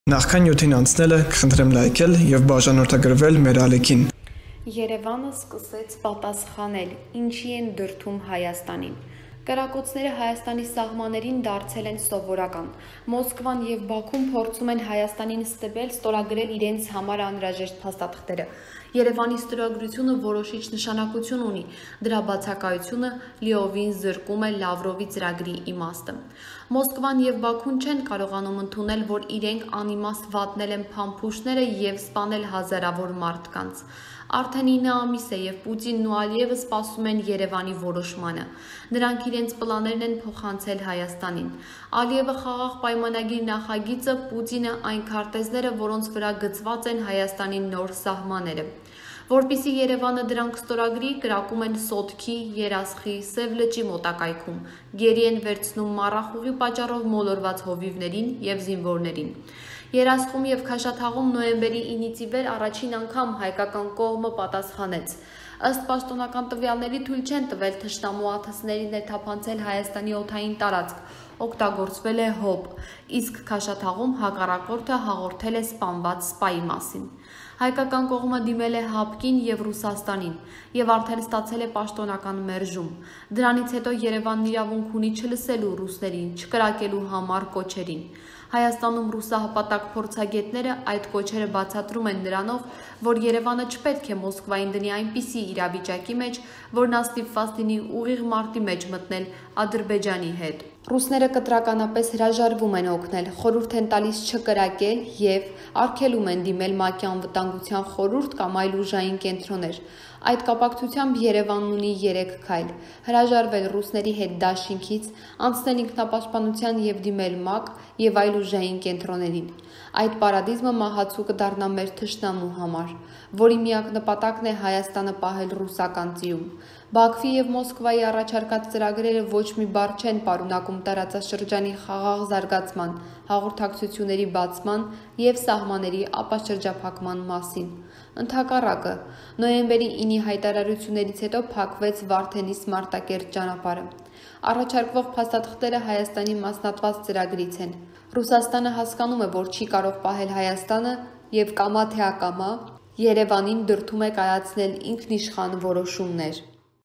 Նախքան նյութին անցնելը կխնդրեմ լայքել եւ բաժանորդագրվել մեր ալիքին։ Երևանը սկսեց պատասխանել, ինչի են դրդում Հայաստանին։ Կրակոցները Հայաստանի սահմաններին դարձել են սովորական։ Մոսկվան եւ Բաքուն փորձում են Հայաստանին ստորագրել իրենց համար անհրաժեշտ փաստաթղթերը։ Երևանի ստորագրությունը որոշիչ նշանակություն ունի։ Դրա բացակայությունը լիովին զրկում է Լավրովի ծրագրի իմաստը։ Մոսկվան եւ Բաքուն չեն կարողանում ընդունել, որ իրենք անիմաստ վատնել են փամփուշտները եւ սպանել հազարավոր մարդկանց։ Արդեն 9 ամիս է եւ Պուտինն ու Ալիևը սպասում են Երևանի որոշմանը։ Նրանք իրենց պլաններն են փոխանցել Հայաստանին։ Ալիևը խաղաղ պայմանագիր նախագիծը, Պուտինը այն քարտեզները, որոնց վրա գծված են Հայաստանի նոր սահմանները։ Որպեսզի Երևանը դրանք ստորագրի, կրակում են Սոտքի, Երասխի, Սև լճի մոտակայքում, գերի են վերցնում մառախուղի պատճառով մոլորված հովիվներին եւ զինվորներին։ Երասխում եւ Քաշաթաղում նոյեմբերի 9-ից ի վեր առաջին անգամ հայկական կողմը պատասխանեց։ Ըստ պաշտոնական տվյալների թույլ չեն տվել թշնամու աթսներին ներթափանցել Հայաստանի օդային տարածք, օգտագործվել է հոբ, իսկ Քաշաթաղում հակառակորդը հաղորդել է սպանված սպայի մասին։ Հայկական կողմը դիմել է ՀԱՊԿ-ին եւ Ռուսաստանին եւ արդեն ստացել է պաշտոնական մերժում։ Դրանից հետո Երևանն իրավունք ունի չլսելու ռուսներին, չկրակելու համար կոչերին։ Հայաստանում ռուսահպատակ փորձագետները այդ կոչերը բացատրում են նրանով, որ Երևանը չպետք է Մոսկվային դնի այնպիսի իրավիճակի մեջ, որ նա ստիպված լինի ուղիղ մարտի մեջ մտնել Ադրբեջանի հետ։ Ռուսները կտրականապես հրաժարվում են օգնել, խորհուրդ են տալիս չկրակել եւ արգելում են դիմել ՄԱԿ-ի անվտանգության խորհուրդ կամ այլ ուժային կենտրոններ։ Այդ կապակցությամբ Երևանն ունի 3 քայլ՝ հրաժարվել ռուսների հետ դաշինքից, անցնել ինքնապաշտպանության եւ դիմել ՄԱԿ եւ այլ ուժային կենտրոններին։ Այդ պարադիզմը մահացու կդառնա մեր թշնամու համար, որի միակ նպատակն է Հայաստանը պահել ռուսական ծիում։ Բաքվի եւ Մոսկվայի առաջարկած ծրագրերը ոչ մի բառ չեն պարունակում տարածաշրջանի խաղաղ զարգացման, հաղորդակցությունների բացման եւ սահմանների ապաշրջափակման մասին։ Ընդհակառակը, նոյեմբերի 9-ի հայտարարություններից հետո փակվեց Վարդենիս Մարտակերտ ճանապարհը։ Առաջարկվող փաստաթղթերը Հայաստանի մասնատված ծրագրից են։ Ռուսաստանը հասկանում է, որ չի կարող պահել Հայաստանը եւ կամա թե ակամա Երևանին դրդում է կայացնել ինքնիշխան որոշումներ։